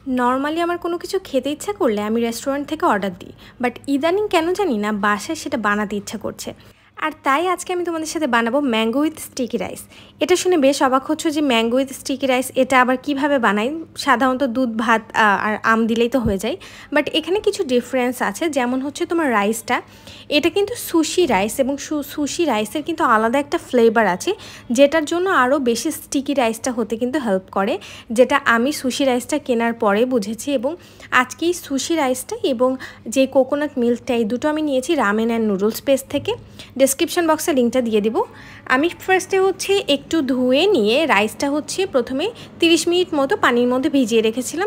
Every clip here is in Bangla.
নরমালি আমার কোনো কিছু খেতে ইচ্ছা করলে আমি রেস্টুরেন্ট থেকে অর্ডার দিই, বাট ইদানিং কেন জানি না বাসায় সেটা বানাতে ইচ্ছা করছে। আর তাই আজকে আমি তোমাদের সাথে বানাবো ম্যাঙ্গো উইথ স্টিকি রাইস। এটা শুনে বেশ অবাক হচ্ছ যে ম্যাঙ্গো উইথ স্টিকি রাইস এটা আবার কিভাবে বানাই। সাধারণত দুধ ভাত আর আম দিলেই তো হয়ে যায়, বাট এখানে কিছু ডিফারেন্স আছে। যেমন হচ্ছে তোমার রাইসটা, এটা কিন্তু সুশি রাইস, এবং সুশি রাইসের কিন্তু আলাদা একটা ফ্লেভার আছে যেটার জন্য আরও বেশি স্টিকি রাইসটা হতে কিন্তু হেল্প করে, যেটা আমি সুশি রাইসটা কেনার পরে বুঝেছি। এবং আজকেই সুশি রাইসটা এবং যে কোকোনাট মিল্কটা, এই দুটো আমি নিয়েছি রামেন অ্যান্ড নুডলস পেস্ট থেকে। ডেসক্রিপশন বক্সে লিঙ্কটা দিয়ে দিব। আমি ফার্স্টে হচ্ছে একটু ধুয়ে নিয়ে রাইসটা হচ্ছে প্রথমে 30 মিনিট মতো পানির মধ্যে ভিজিয়ে রেখেছিলাম।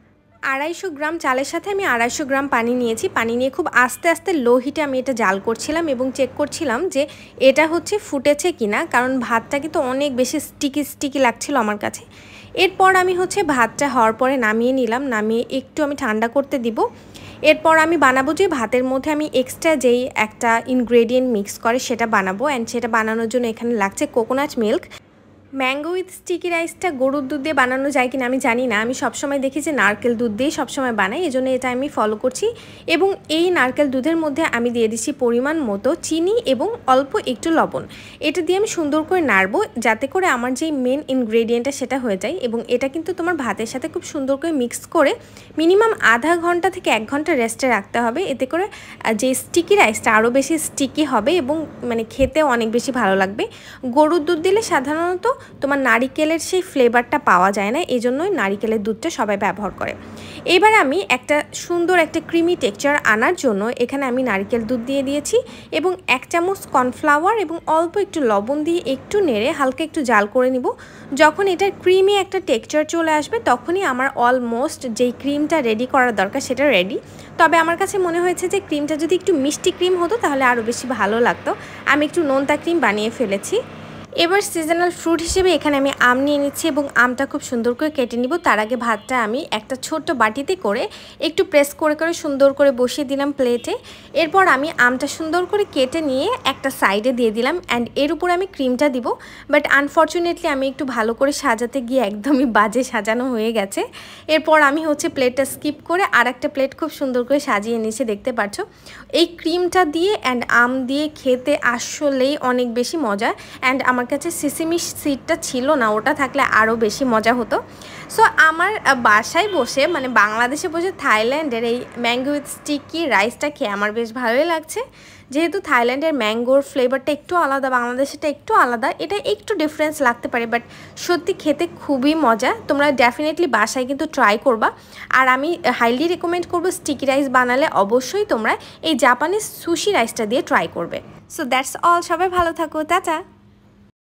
250 গ্রাম চালের সাথে আমি 250 গ্রাম পানি নিয়েছি। পানি নিয়ে খুব আস্তে আস্তে লো হিটে আমি এটা জাল করছিলাম এবং চেক করছিলাম যে এটা হচ্ছে ফুটেছে কিনা, কারণ ভাতটা কিন্তু অনেক বেশি স্টিকি লাগছিল আমার কাছে। এরপর আমি হচ্ছে ভাতটা হওয়ার পরে নামিয়ে নিলাম, নামিয়ে একটু আমি ঠান্ডা করতে দিব। এরপর আমি বানাবো যে ভাতের মধ্যে আমি এক্সট্রা যেই একটা ইনগ্রেডিয়েন্ট মিক্স করে সেটা বানাবো, অ্যান্ড সেটা বানানোর জন্য এখানে লাগছে coconut milk. Mango with sticky রাইসটা গরুর দুধ দিয়ে বানানো যায় কিনা আমি জানি না, আমি সবসময় দেখি যে নারকেল দুধ দিয়েই সবসময় বানাই, এজন্য এটা আমি ফলো করছি। এবং এই নারকেল দুধের মধ্যে আমি দিয়ে দিচ্ছি পরিমাণ মতো চিনি এবং অল্প একটু লবণ। এটা দিয়ে আমি সুন্দর করে নাড়বো যাতে করে আমার যেই মেন ইনগ্রেডিয়েন্টটা সেটা হয়ে যায়। এবং এটা কিন্তু তোমার ভাতের সাথে খুব সুন্দর করে মিক্স করে মিনিমাম আধা ঘন্টা থেকে 1 ঘন্টা রেস্টে রাখতে হবে। এতে করে যে স্টিকি রাইসটা আরও বেশি স্টিকি হবে এবং মানে খেতেও অনেক বেশি ভালো লাগবে। গরুর দুধ দিলে সাধারণত তোমার নারিকেলের সেই ফ্লেভারটা পাওয়া যায় না, এই জন্যই নারিকেলের দুধটা সবাই ব্যবহার করে। এবার আমি একটা সুন্দর একটা ক্রিমি টেক্সচার আনার জন্য এখানে আমি নারিকেল দুধ দিয়ে দিয়েছি এবং 1 চামচ কর্নফ্লাওয়ার এবং অল্প একটু লবণ দিয়ে একটু নেড়ে হালকা একটু জাল করে নিব। যখন এটার ক্রিমি একটা টেক্সচার চলে আসবে তখনই আমার অলমোস্ট যেই ক্রিমটা রেডি করার দরকার সেটা রেডি। তবে আমার কাছে মনে হয়েছে যে ক্রিমটা যদি একটু মিষ্টি ক্রিম হতো তাহলে আরও বেশি ভালো লাগতো। আমি একটু নোনতা ক্রিম বানিয়ে ফেলেছি। এবার সিজনাল ফ্রুট হিসেবে এখানে আমি আম নিয়ে নিচ্ছি এবং আমটা খুব সুন্দর করে কেটে নিব। তার আগে ভাতটা আমি একটা ছোট্ট বাটিতে করে একটু প্রেস করে করে সুন্দর করে বসিয়ে দিলাম প্লেটে। এরপর আমি আমটা সুন্দর করে কেটে নিয়ে একটা সাইডে দিয়ে দিলাম, অ্যান্ড এর উপর আমি ক্রিমটা দিব। বাট আনফর্চুনেটলি আমি একটু ভালো করে সাজাতে গিয়ে একদমই বাজে সাজানো হয়ে গেছে। এরপর আমি হচ্ছে প্লেটটা স্কিপ করে আর একটা প্লেট খুব সুন্দর করে সাজিয়ে নিয়েছি, দেখতে পাচ্ছ। এই ক্রিমটা দিয়ে অ্যান্ড আম দিয়ে খেতে আসলেই অনেক বেশি মজা। অ্যান্ড আমার কাছে সিসিমি সিডটা ছিল না, ওটা থাকলে আরও বেশি মজা হতো। সো আমার বাসায় বসে মানে বাংলাদেশে বসে থাইল্যান্ডের এই ম্যাঙ্গো উইথ স্টিকি রাইসটা খেয়ে আমার বেশ ভালোই লাগছে। যেহেতু থাইল্যান্ডের ম্যাঙ্গোর ফ্লেভারটা একটু আলাদা, বাংলাদেশেরটা একটু আলাদা, এটা একটু ডিফারেন্স লাগতে পারে, বাট সত্যি খেতে খুবই মজা। তোমরা ডেফিনেটলি বাসায় কিন্তু ট্রাই করবা। আর আমি হাইলি রেকমেন্ড করবো স্টিকি রাইস বানালে অবশ্যই তোমরা এই জাপানিজ সুশি রাইসটা দিয়ে ট্রাই করবে। সো দ্যাটস অল, সবাই ভালো থাকো, টাটা।